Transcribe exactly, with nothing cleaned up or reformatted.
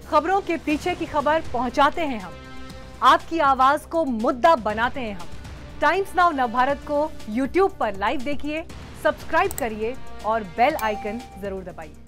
खबरों के पीछे की खबर पहुंचाते हैं हम, आपकी आवाज को मुद्दा बनाते हैं हम। टाइम्स नाउ नवभारत को यूट्यूब पर लाइव देखिए, सब्सक्राइब करिए और बेल आइकन जरूर दबाइए।